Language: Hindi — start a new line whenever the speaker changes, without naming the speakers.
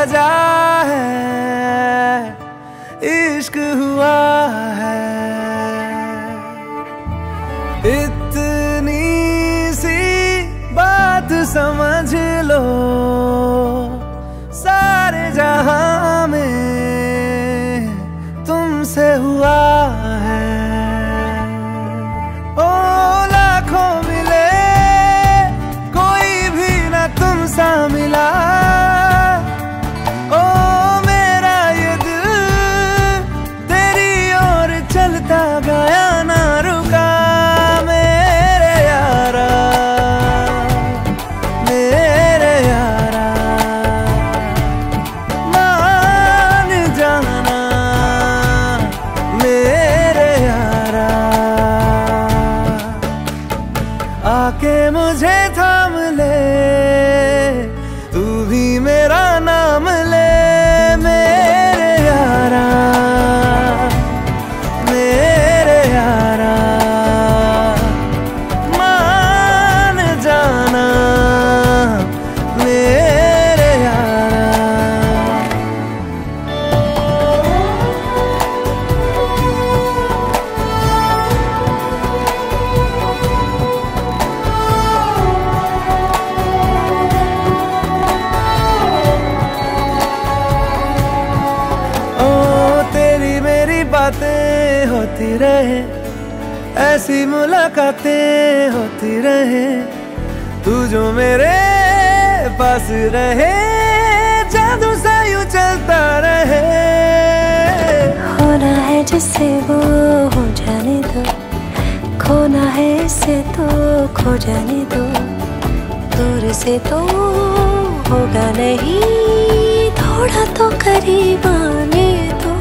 वजह है, इश्क हुआ है। इतनी सी बात समझ लो, सारे जहां में तुमसे हुआ है। ओ लाखों मिले, कोई भी ना तुमसा मिला। ओ मेरा ये दिल तेरी ओर चलता गया, ना रुका। मेरे यारा, मेरे यारा, मान जाना मेरे यारा। आके मुझे थाम ले, तू भी मेरा नाम ले। मेरे यारा, मेरे यारा, मान जाना मेरे यारा। बातें होती रहे, ऐसी मुलाकातें होती रहे, तू जो मेरे पास रहे, जादू सा यूं चलता रहे।
होना है जिससे वो हो जाने दो, खोना है इससे तो खो जाने दो। दूर से तो होगा नहीं, थोड़ा तो करीब आने दो।